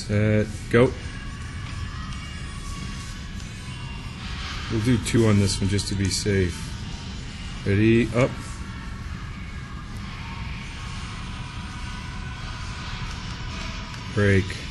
Set, go. We'll do 2 on this one just to be safe. Ready, up. Break.